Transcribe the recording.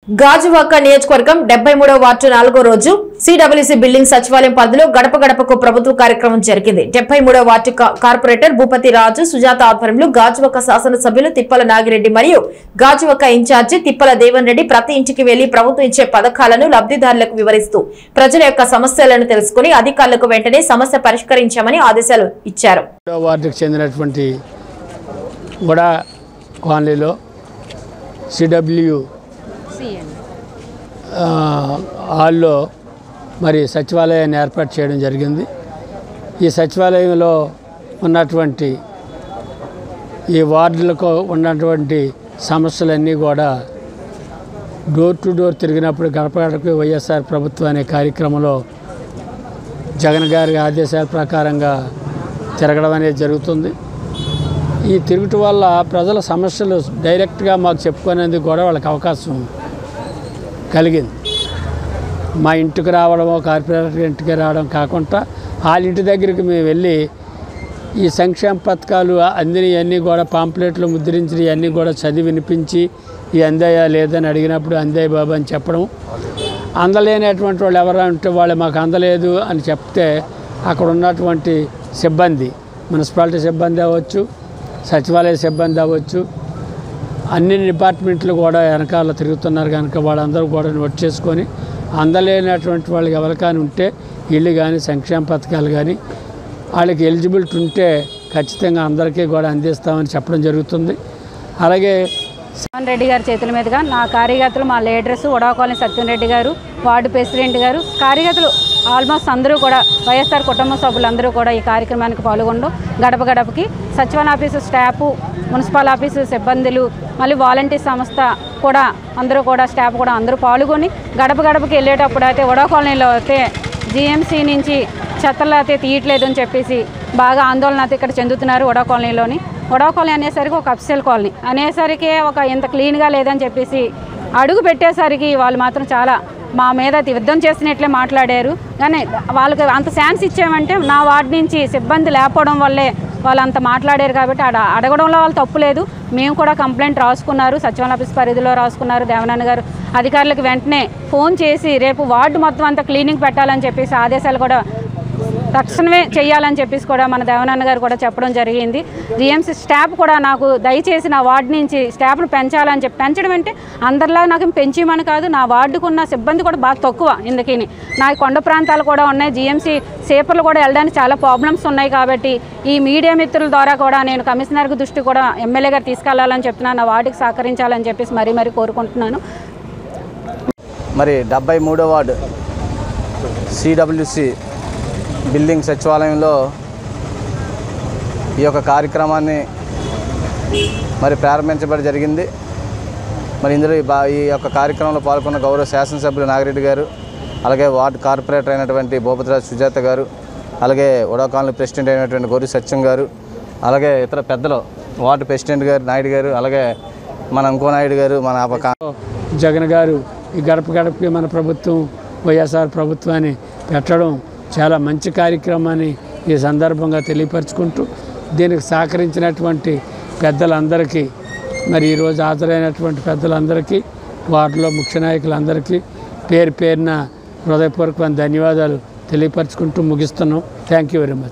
గాజువాక నియోజకవర్గం 73వ వార్డు 4వ రోజు సిడబ్ల్యూసి బిల్డింగ్ సచివాలయం పరిధిలో గడప గడపకు ప్రభుత్వ కార్యక్రమం జరిగింది. 73వ వార్డు కార్పొరేటర్ భూపతి రాజు సుజాత ఆధ్వర్యంలో గాజువాక శాసనసభ్యులు తిప్పల నాగిరెడ్డి మరియు గాజువాక ఇన్ఛార్జి తిప్పల దేవన్ రెడ్డి ప్రతి ఇంటికి వెళ్లి ప్రభుత్వం ఇచ్చే పథకాలను లబ్ధిదారులకు వివరిస్తూ ప్రజల యొక్క సమస్యలను తెలుసుకుని అధికారులకు వెంటనే సమస్య పరిష్కరించామని ఆదేశాలు ఇచ్చారు. వార్డుకు చెందినటువంటి వడా కాలనీలో సిడబ్ల్యూ హాల్లో మరి సచివాలయాన్ని ఏర్పాటు చేయడం జరిగింది. ఈ సచివాలయంలో ఉన్నటువంటి ఈ వార్డులకు ఉన్నటువంటి సమస్యలన్నీ కూడా డోర్ టు డోర్ తిరిగినప్పుడు గడప గడపకి వైఎస్ఆర్ ప్రభుత్వం అనే కార్యక్రమంలో జగన్ గారి ఆదేశాల ప్రకారంగా తిరగడం అనేది జరుగుతుంది. ఈ తిరుగుట వల్ల ప్రజల సమస్యలు డైరెక్ట్గా మాకు చెప్పుకునేందుకు కూడా వాళ్ళకి అవకాశం కలిగింది. మా ఇంటికి రావడమో కార్పొరేటర్ ఇంటికి రావడం కాకుండా వాళ్ళ ఇంటి దగ్గరికి మేము వెళ్ళి ఈ సంక్షేమ పథకాలు అందినవన్నీ కూడా పాంప్లెట్లు ముద్రించి ఇవన్నీ కూడా చదివి వినిపించి ఈ అందాయా లేదని అడిగినప్పుడు అందాయి బాబు అని చెప్పడం, అందలేనటువంటి వాళ్ళు ఎవరైనా ఉంటే వాళ్ళు మాకు అందలేదు అని చెప్తే అక్కడ ఉన్నటువంటి సిబ్బంది, మున్సిపాలిటీ సిబ్బంది అవ్వచ్చు, సచివాలయ సిబ్బంది అవ్వచ్చు, అన్ని డిపార్ట్మెంట్లు కూడా వెనకాల తిరుగుతున్నారు కనుక వాళ్ళందరూ కూడా నోట్ చేసుకొని అందలేనటువంటి వాళ్ళకి ఎవరికైనా ఉంటే ఇల్లు కానీ సంక్షేమ పథకాలు కానీ వాళ్ళకి ఎలిజిబిలిటీ ఉంటే ఖచ్చితంగా అందరికీ కూడా అందిస్తామని చెప్పడం జరుగుతుంది. అలాగే జగన్ రెడ్డి గారి చేతుల మీదుగా నా కార్యకర్తలు, మా leaders Vada colony Satyam Reddy garu, ward president గారు, కార్యకర్తలు ఆల్మోస్ట్ అందరూ కూడా వైఎస్ఆర్ కుటుంబ సభ్యులందరూ కూడా ఈ కార్యక్రమానికి పాల్గొనడం, గడప గడపకి సచివాలయ ఆఫీసు స్టాఫ్, మున్సిపల్ ఆఫీసు సిబ్బందులు, మళ్ళీ వాలంటీర్ సంస్థ కూడా అందరూ కూడా స్టాఫ్ కూడా అందరూ పాల్గొని గడప గడపకి వెళ్ళేటప్పుడు అయితే వడా కాలనీలో అయితే జిఎంసీ నుంచి చెత్తలు అయితే తీయట్లేదు అని చెప్పేసి బాగా ఆందోళన అయితే ఇక్కడ చెందుతున్నారు. వడా కాలనీలోని వడా కాలనీ అనేసరికి ఒక అఫ్సల్ కాలనీ అనేసరికి ఒక ఇంత క్లీన్గా లేదని చెప్పేసి అడుగు పెట్టేసరికి వాళ్ళు మాత్రం చాలా మా మీద యుద్ధం చేసినట్లే మాట్లాడారు. కానీ వాళ్ళకి అంత ఛాన్స్ ఇచ్చామంటే నా వార్డు నుంచి సిబ్బంది లేకపోవడం వల్లే వాళ్ళు అంత మాట్లాడారు కాబట్టి అడగడంలో వాళ్ళు తప్పు లేదు. మేము కూడా కంప్లైంట్ రాసుకున్నారు, సచివాలయ ఆఫీస్ పరిధిలో రాసుకున్నారు. దేవనన్న గారు అధికారులకు వెంటనే ఫోన్ చేసి రేపు వార్డు మొత్తం అంతా క్లీనింగ్ పెట్టాలని చెప్పేసి ఆదేశాలు కూడా తక్షణమే చేయాలని చెప్పేసి కూడా మన దేవనన్న గారు కూడా చెప్పడం జరిగింది. జిఎంసీ స్టాఫ్ కూడా నాకు దయచేసి నా వార్డు నుంచి స్టాఫ్ను పెంచాలని చెప్పి, పెంచడం అంటే అందరిలా నాకు పెంచేమని కాదు, నా వార్డుకున్న సిబ్బంది కూడా బాగా తక్కువ. ఇందుకని నా కొండ ప్రాంతాలు కూడా ఉన్నాయి, జిఎంసీ సేపర్లు కూడా వెళ్ళడానికి చాలా ప్రాబ్లమ్స్ ఉన్నాయి. కాబట్టి ఈ మీడియా మిత్రుల ద్వారా కూడా నేను కమిషనర్ దృష్టి కూడా ఎమ్మెల్యే గారు తీసుకెళ్లాలని చెప్తున్నాను, నా వార్డుకి సహకరించాలని చెప్పేసి మరీ కోరుకుంటున్నాను. మరి 73వ వార్డు సిడబ్ల్యూసి బిల్డింగ్ సచివాలయంలో ఈ యొక్క కార్యక్రమాన్ని మరి ప్రారంభించబడి జరిగింది. మరి ఇందులో ఈ యొక్క కార్యక్రమంలో పాల్గొన్న గౌరవ శాసనసభ్యులు నాగిరెడ్డి గారు, అలాగే వార్డు కార్పొరేటర్ అయినటువంటి భూపతిరాజు సుజాత గారు, అలాగే వడా కాలనీ ప్రెసిడెంట్ అయినటువంటి గౌరీ సత్యం గారు, అలాగే ఇతర పెద్దలు వార్డు ప్రెసిడెంట్ గారు నాయుడు గారు, అలాగే మన ఇంకో నాయుడు గారు, మన జగన్ గారు ఈ గడప గడపకి మన ప్రభుత్వం వైఎస్ఆర్ ప్రభుత్వాన్ని పెట్టడం చాలా మంచి కార్యక్రమాన్ని ఈ సందర్భంగా తెలియపరుచుకుంటూ దీనికి సహకరించినటువంటి పెద్దలందరికీ, మరి ఈరోజు హాజరైనటువంటి పెద్దలందరికీ, వార్డులో ముఖ్య నాయకులందరికీ పేరున హృదయపూర్వకమైన ధన్యవాదాలు తెలియపరుచుకుంటూ ముగిస్తున్నాం. Thank you very much.